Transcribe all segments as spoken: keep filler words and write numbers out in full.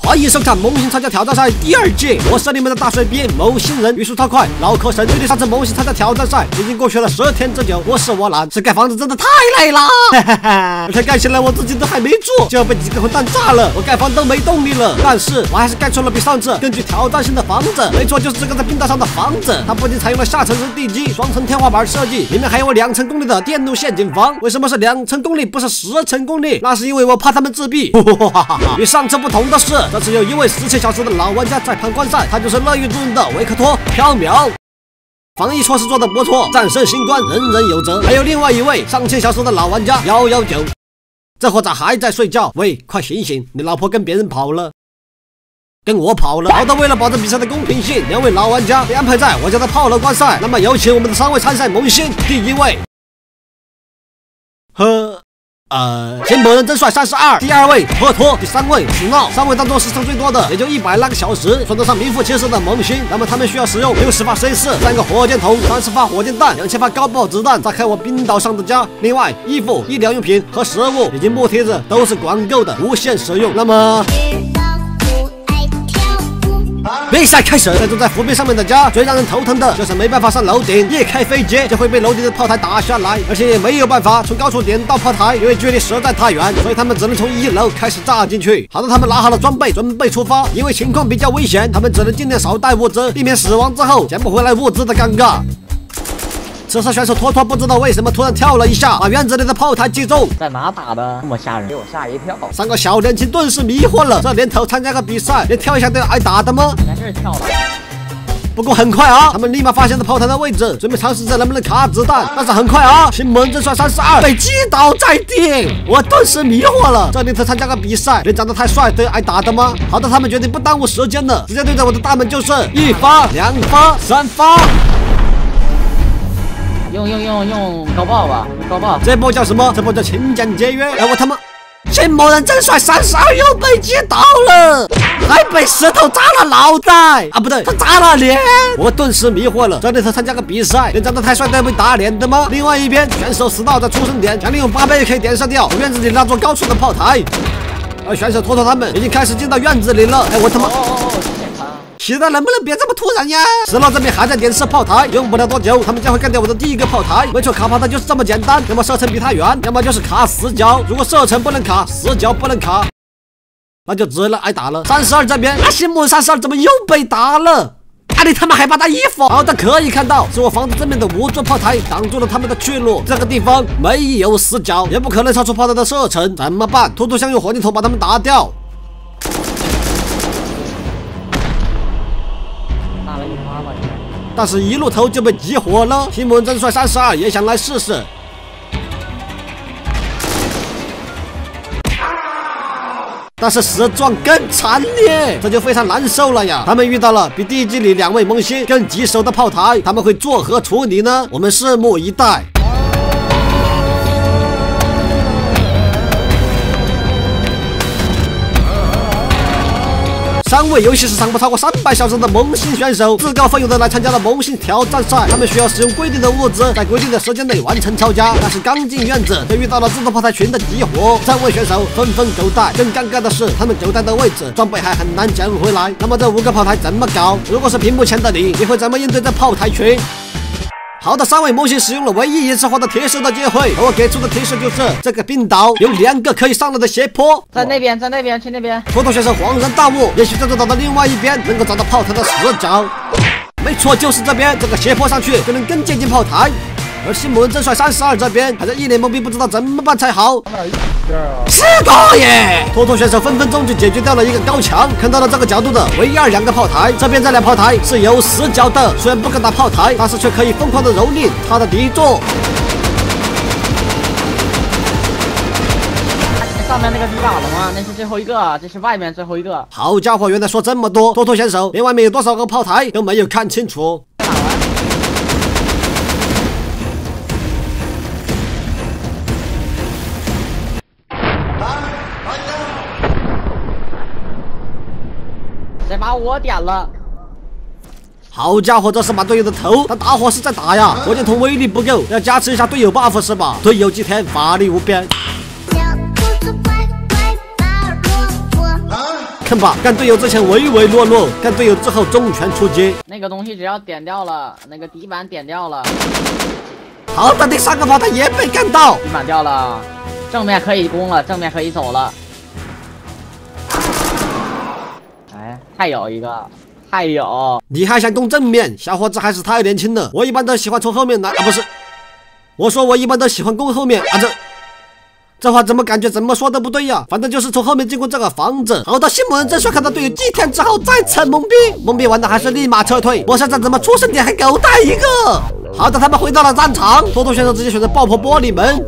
欢迎收看《萌新参加挑战赛》第二届，我是你们的大水兵某新人，语速超快，脑壳神。距离上次萌新参加挑战赛已经过去了十天之久，我是我懒，是盖房子真的太累了，哈哈哈！而且盖起来我自己都还没做，就要被几个混蛋炸了，我盖房都没动力了。但是我还是盖出了比上次更具挑战性的房子，没错，就是这个在冰岛上的房子。它不仅采用了下沉式地基、双层天花板设计，里面还有两层功率的电路陷阱房。为什么是两层功率，不是十层功率？那是因为我怕他们自闭。与上次不同的是，这次有一位十七小时的老玩家在旁观赛，他就是乐于助人的维克托缥缈。防疫措施做得不错，战胜新冠人人有责。还有另外一位上千小时的老玩家幺幺九，这货咋还在睡觉？喂，快醒醒！你老婆跟别人跑了，跟我跑了。好的，为了保证比赛的公平性，两位老玩家被安排在我家的炮楼观赛。那么有请我们的三位参赛萌新，第一位，呵。呃，新博人真帅三十二，第二位托托，第三位死闹，三位当中时长最多的也就一百来个小时，算得上名副其实的萌新。那么他们需要使用六十发 C 四、三个火箭筒、三十发火箭弹、两千发高爆子弹炸开我冰岛上的家。另外，衣服、医疗用品和食物以及木梯子都是管够的，无限使用。那么。比赛开始，在住在湖边上面的家，最让人头疼的就是没办法上楼顶，一开飞机就会被楼顶的炮台打下来，而且也没有办法从高处点到炮台，因为距离实在太远，所以他们只能从一楼开始炸进去。好的，他们拿好了装备，准备出发。因为情况比较危险，他们只能尽量少带物资，避免死亡之后捡不回来物资的尴尬。此时选手托托不知道为什么突然跳了一下，把院子里的炮台击中。 在哪打的？这么吓人，给我吓一跳。 三个小年轻顿时迷惑了，这年头参加个比赛，连跳一下都要挨打的吗？ 在这儿跳了。 不过很快啊，他们立马发现了炮台的位置，准备尝试着能不能卡子弹。但是很快啊，新萌真帅三十二被击倒在地，我顿时迷惑了。这年头参加个比赛，连长得太帅都要挨打的吗？好的，他们决定不耽误时间了，直接对着我的大门就是一发、两发、三发。 用用用用高爆吧，高爆！ 这波叫什么？这波叫勤俭节约。哎，我他妈！新某人真帅三十二又被击倒了，还被石头砸了脑袋啊！不对，他砸了脸。我顿时迷惑了，这里头参加个比赛，连长得太帅都要被打脸的吗？另外一边，选手死闹在出生点，想利用八倍可以点射掉院子里那座高处的炮台，而选手托托他们已经开始进到院子里了。哎，我他妈！现在能不能别这么突然呀？石老这边还在点射炮台，用不了多久，他们将会干掉我的第一个炮台。没错，卡炮台就是这么简单，要么射程比他远，要么就是卡死角。如果射程不能卡，死角不能卡，那就只能挨打了。三十二这边，阿西姆三十二怎么又被打了？啊！你他妈还把他衣服！好的，可以看到是我房子正面的五座炮台挡住了他们的去路。这个地方没有死角，也不可能超出炮台的射程，怎么办？图图想用火箭筒把他们打掉。但是一路头就被激活了。新萌真帅三十二也想来试试，但是死状更惨烈，这就非常难受了呀。他们遇到了比第一季里两位萌新更棘手的炮台，他们会作何处理呢？我们拭目以待。三位游戏时长不超过三百小时的萌新选手，自告奋勇的来参加了萌新挑战赛。他们需要使用规定的物资，在规定的时间内完成抄家。但是刚进院子，就遇到了自动炮台群的激活，三位选手纷纷狗带。更尴尬的是，他们狗带的位置装备还很难捡回来。那么这五个炮台怎么搞？如果是屏幕前的你，你会怎么应对这炮台群？好的，三位萌新使用了唯一一次获得提示的机会，而我给出的提示就是这个冰岛有两个可以上来的斜坡， 在那边，在那边，去那边。 托托选手恍然大悟，也许在这岛的另外一边能够找到炮台的死角。没错，就是这边，这个斜坡上去就能更接近炮台。而新萌真帅三十二这边还在一脸懵逼，不知道怎么办才好。是个耶！托托选手分分钟就解决掉了一个高墙。看到了这个角度的唯二两个炮台，这边这辆炮台是有死角的，虽然不敢打炮台，但是却可以疯狂的蹂躏他的敌座。 上面那个是打了吗？那是最后一个，这是外面最后一个。 好家伙，原来说这么多！托托选手连外面有多少个炮台都没有看清楚。 谁把我点了？ 好家伙，这是把队友的头当打火石在打呀！火箭筒威力不够，要加持一下队友 buff 是吧？队友祭天，法力无边。 看吧，干队友之前唯唯诺诺，干队友之后重拳出击。 那个东西只要点掉了，那个底板点掉了， 好的，第三个炮台也被干到， 底板掉了，正面可以攻了，正面可以走了。哎，还有一个，还有， 你还想攻正面？小伙子还是太年轻了。我一般都喜欢从后面来啊，不是，我说我一般都喜欢攻后面啊，这。这话怎么感觉怎么说都不对呀？反正就是从后面进攻这个房子。好的，新魔人正帅看到队友祭天之后再次懵逼，懵逼完了还是立马撤退。我想这怎么出生点还狗带一个？好的，他们回到了战场，托托选手直接选择爆破玻璃门。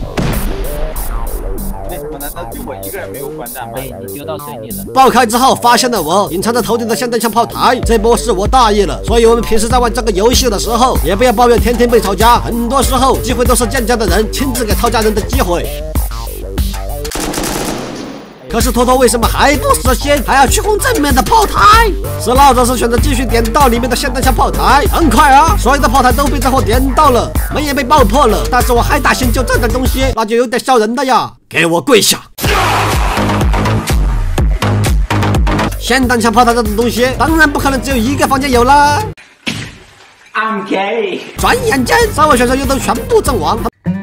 为什么难道就我一个人没有关弹吗？ 被你丢到水里了。 爆开之后发现了我，隐藏在头顶的霰弹枪炮台。这波是我大意了，所以我们平时在玩这个游戏的时候，也不要抱怨天天被抄家，很多时候机会都是建家的人亲自给抄家人的机会。可是托托为什么还不死心，还要去攻正面的炮台？是老子是选择继续点到里面的霰弹枪炮台，很快啊，所有的炮台都被这货点到了，门也被爆破了，但是我还打心就这点东西，那就有点笑人了呀！给我跪下！霰弹枪炮台这种东西，当然不可能只有一个房间有啦。 OK。 转眼间，三位选手又都全部阵亡。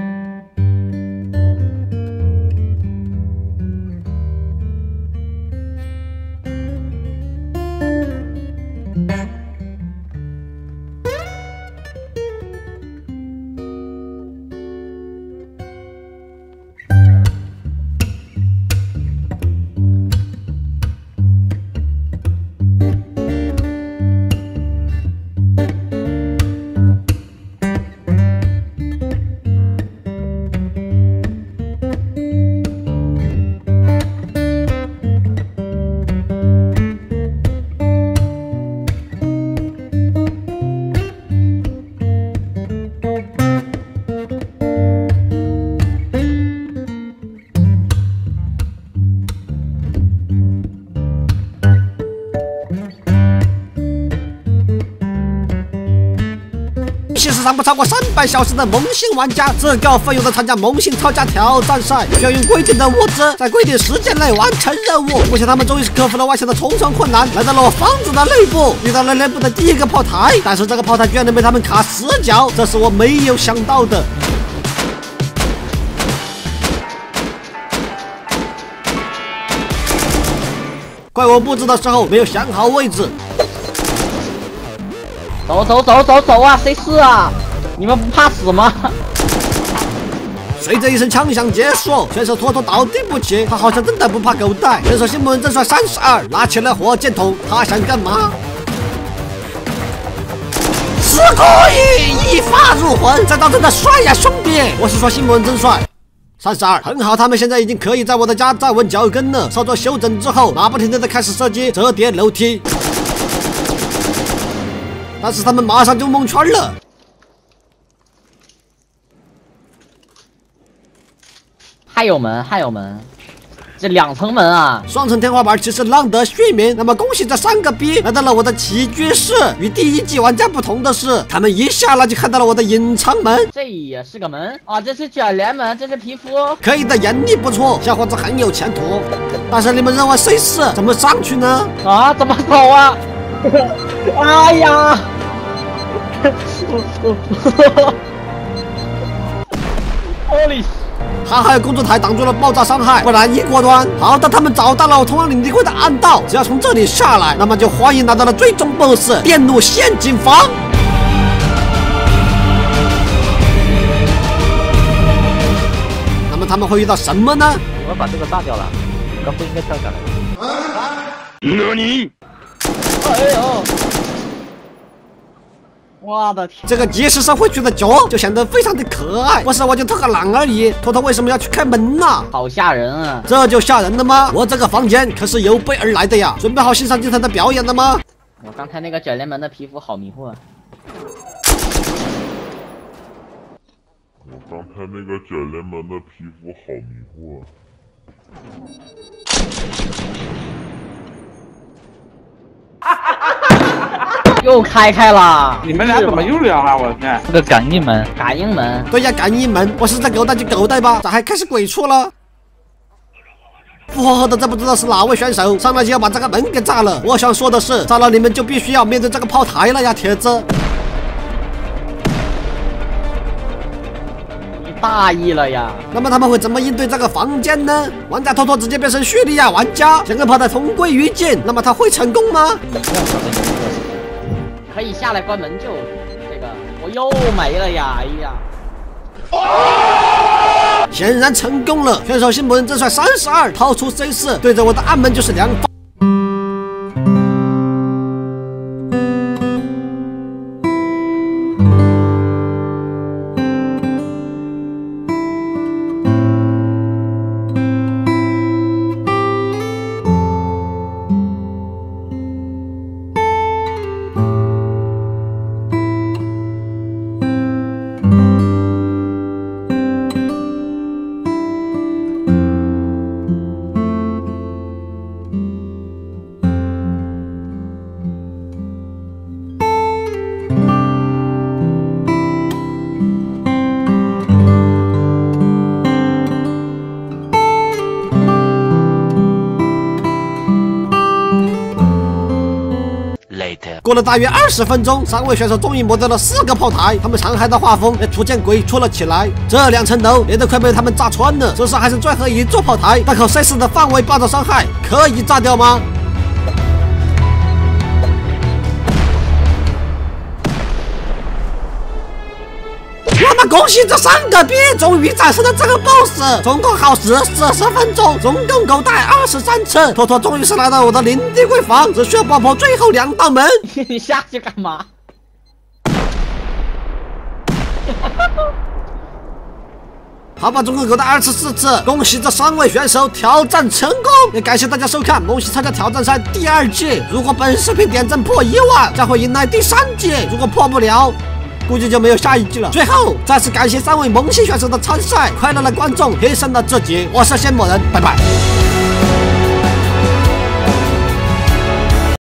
历史上不超过三百小时的萌新玩家，自告奋勇的参加萌新抄家挑战赛，需要用规定的物资，在规定时间内完成任务。目前他们终于是克服了外墙的重重困难，来到了我房子的内部，遇到了内部的第一个炮台，但是这个炮台居然能被他们卡死角，这是我没有想到的。怪我布置的时候没有想好位置。 走走走走走啊！谁是啊？你们不怕死吗？ 随着一声枪响结束，选手托托倒地不起，他好像真的不怕狗带。选手新魔人正帅三十二拿起了火箭筒，他想干嘛？是可以一发入魂，这招真的帅呀，兄弟！我是说新魔人真帅。三十二，很好，他们现在已经可以在我的家站稳脚跟了。稍作休整之后，马不停蹄的开始射击折叠楼梯。但是他们马上就蒙圈了。 还有门，还有门，这两层门啊！ 双层天花板其实浪得虚名。那么恭喜这三个逼来到了我的起居室。与第一季玩家不同的是，他们一下来就看到了我的隐藏门。 这也是个门啊！这是卷帘门，这是皮肤。 可以的，眼力不错，小伙子很有前途。但是你们认为谁是？怎么上去呢？ 啊，怎么走啊？哎呀！Holy！ 还好有工作台挡住了爆炸伤害，不然一锅端。好的，他们找到了我通往领地柜的暗道，只要从这里下来，那么就欢迎来到了最终 BOSS 电路陷阱房。那么他们会遇到什么呢？ 我要把这个炸掉了，刚不应该跳下来。 那你？ 哎呦！我的天！ 这个即使是回去的脚就显得非常的可爱，不是我就偷个懒而已。托托为什么要去开门呢？ 好吓人啊！ 这就吓人了吗？我这个房间可是有备而来的呀！准备好欣赏精彩的表演了吗？ 我刚才那个卷帘门的皮肤好迷惑啊！ 我刚才那个卷帘门的皮肤好迷惑。 又开开了！ 你们俩怎么又聊了？我的天！ 这个感应门， 感应门。 对呀，感应门，我是在狗带就狗带吧，咋还开始鬼畜了？ 复活后的这不知道是哪位选手，上来就要把这个门给炸了。我想说的是，炸了你们就必须要面对这个炮台了呀，铁子。 你大意了呀！ 那么他们会怎么应对这个房间呢？玩家托托直接变成叙利亚玩家，将个炮台同归于尽，那么他会成功吗？ 可以下来关门就这个，我又没了呀！哎呀！ 显然成功了，选手辛普森正帅三十二掏出 C 四，对着我的暗门就是两发。过了大约二十分钟，三位选手终于摸到了四个炮台，他们残骸的画风也逐渐鬼畜了起来。这两层楼也都快被他们炸穿了，这时还是最后一座炮台，大口 C 四的范围爆炸伤害可以炸掉吗？我们恭喜这三个币终于战胜了这个 boss， 总共耗时四十分钟，总共狗带二十三次，托托终于是来到我的领地闺房，只需要爆破最后两道门。 你下去干嘛？ 好吧，总共狗带二十四次，恭喜这三位选手挑战成功，也感谢大家收看《萌系参加挑战赛》第二季。如果本视频点赞破一万，将会迎来第三季；如果破不了，估计就没有下一季了。最后，再次感谢三位萌系选手的参赛，快乐的观众提升了自己。我是仙魔人，拜拜。